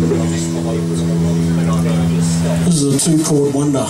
This is a 2-chord wonder.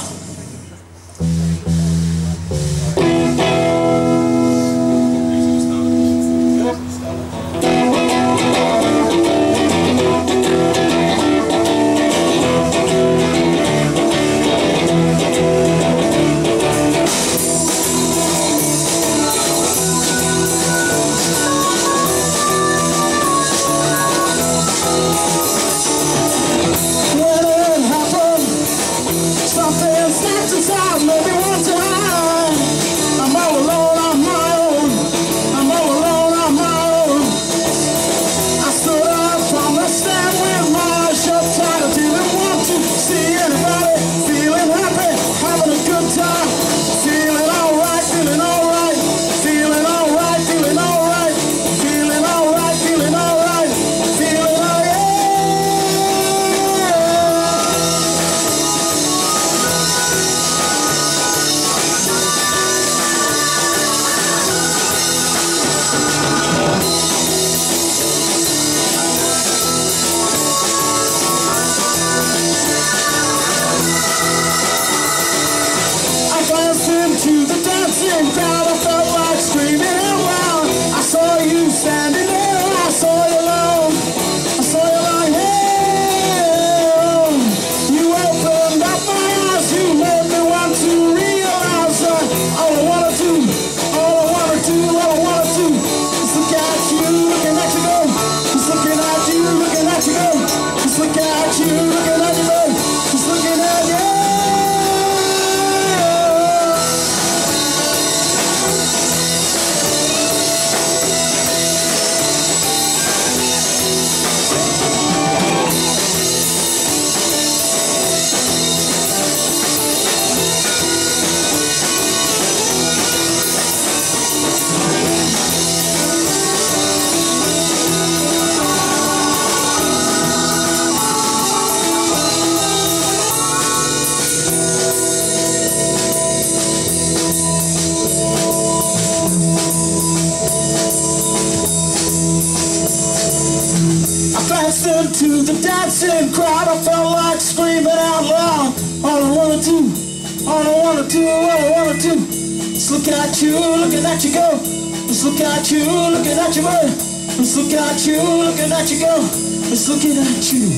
To the dancing crowd, I felt like screaming out loud. All I wanna do, all I wanna do, all I wanna do is look at you, looking at you go. Just look at you, looking at you go. Just look at you, looking at you go. Just looking at you.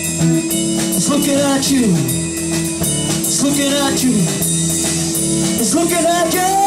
Just looking at you. Just looking at you. Just looking at you.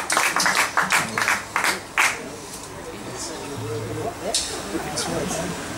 That's right.